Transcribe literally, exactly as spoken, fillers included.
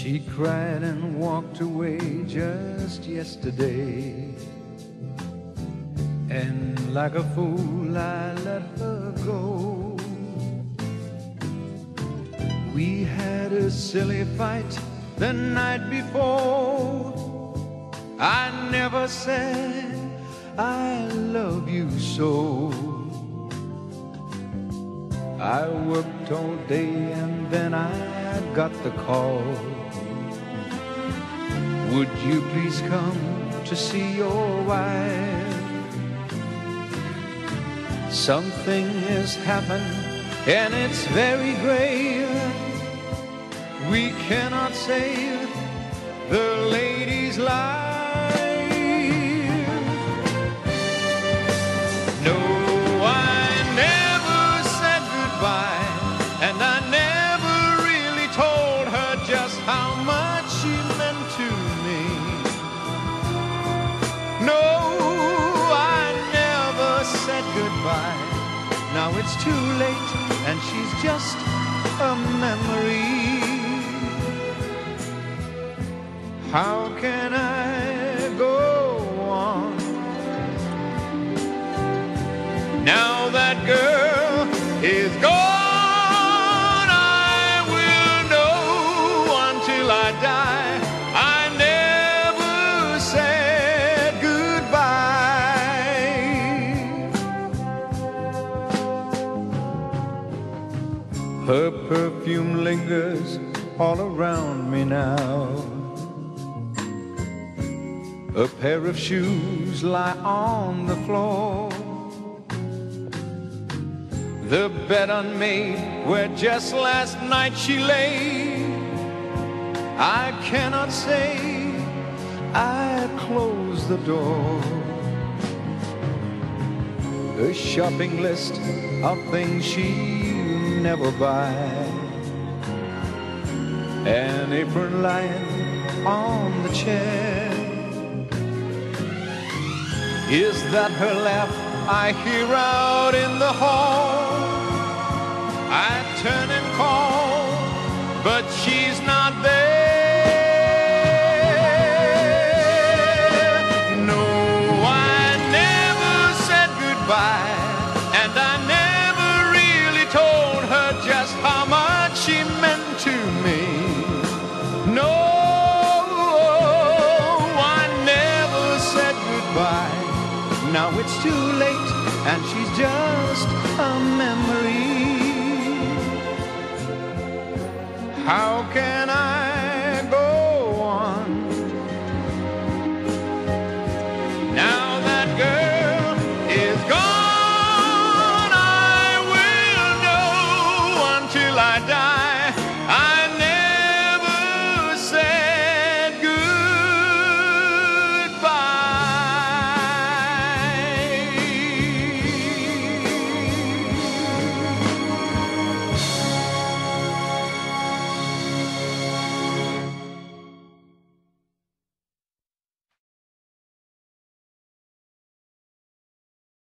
She cried and walked away just yesterday, and like a fool I let her go. We had a silly fight the night before. I never said I love you so. I worked all day and then I got the call. Would you please come to see your wife? Something has happened and it's very grave. We cannot save the lady's life. No, I never said goodbye, and I never really told her just how much she meant to me. No, I never said goodbye. Now it's too late and she's just a memory. How can I go on now that girl is gone? I will know until I die I never said goodbye. Her perfume lingers all around me now. A pair of shoes lie on the floor. The bed unmade where just last night she lay. I cannot say I closed the door. A shopping list of things she'll never buy. An apron lying on the chair. Is that her laugh I hear out in the hall? I turn and call, but she's not there. No, I never said goodbye, and I never really told her just how much she meant to me. No, I never said goodbye. Now it's too late and she's just a memory. How can